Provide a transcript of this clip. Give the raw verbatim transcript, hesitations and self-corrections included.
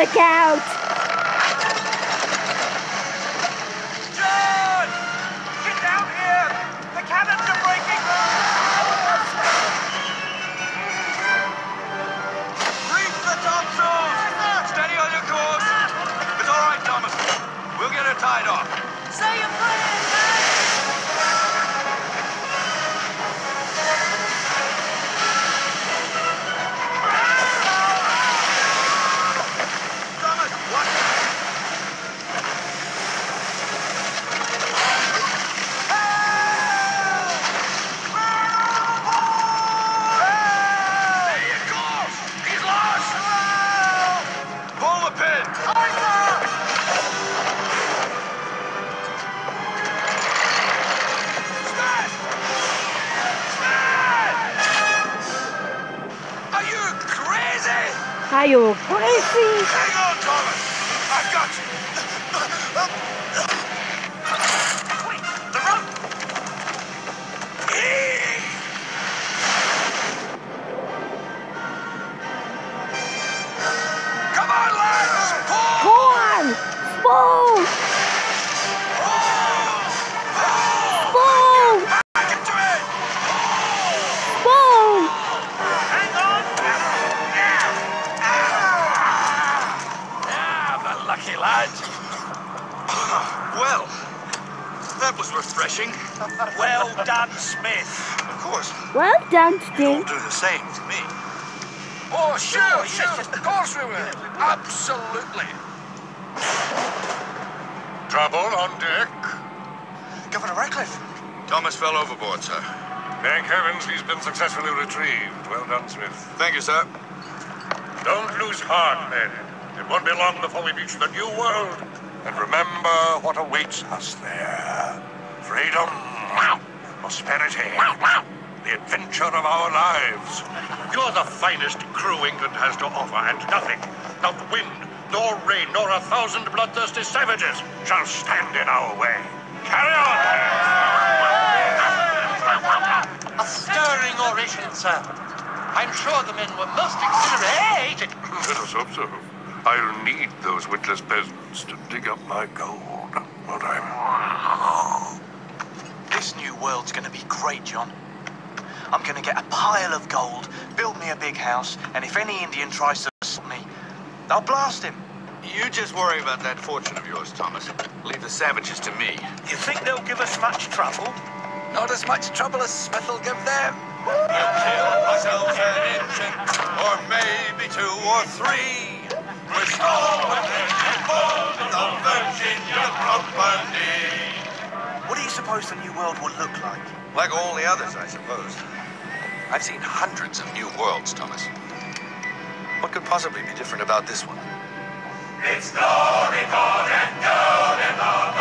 Look out! John! Get down here! The cannons are breaking! Reef the topsails! Steady on your course! It's all right, Thomas. We'll get her tied off. Say your prayers, man! Thomas, what? There he goes! He's lost! Pull the pin! Smash! Smash! Are you crazy? Are you crazy? Hang on, Thomas! I've got you! Wait, the rope! Come on, lads! Pull! Go on! Spoon! Spoon! Back into it! Spoon! Hang on! Ah, the lucky lads! Well, that was refreshing. Well done, Smith. Of course. Well done, You'll Steve. do the same to me. Oh, sure, sure. Of course we will. Absolutely. Trouble on deck. Governor Ratcliffe. Thomas fell overboard, sir. Thank heavens he's been successfully retrieved. Well done, Smith. Thank you, sir. Don't lose heart, men. It won't be long before we reach the New World. And remember what awaits us there. Freedom, prosperity, the adventure of our lives. You're the finest crew England has to offer, and nothing, not wind, nor rain, nor a thousand bloodthirsty savages shall stand in our way. Carry on! A stirring oration, sir. I'm sure the men were most exhilarated. Let us hope so. I'll need those witless peasants to dig up my gold, won't I? This new world's gonna be great, John. I'm gonna get a pile of gold, build me a big house, and if any Indian tries to assault me, I'll blast him. You just worry about that fortune of yours, Thomas. Leave the savages to me. You think they'll give us much trouble? Not as much trouble as Smith will give them. We'll kill ourselves an engine, or maybe two or three. We're stolen and gold of Virginia property. What do you suppose the new world will look like? Like all the others, I suppose. I've seen hundreds of new worlds, Thomas. What could possibly be different about this one? It's glory, gold, and gold in the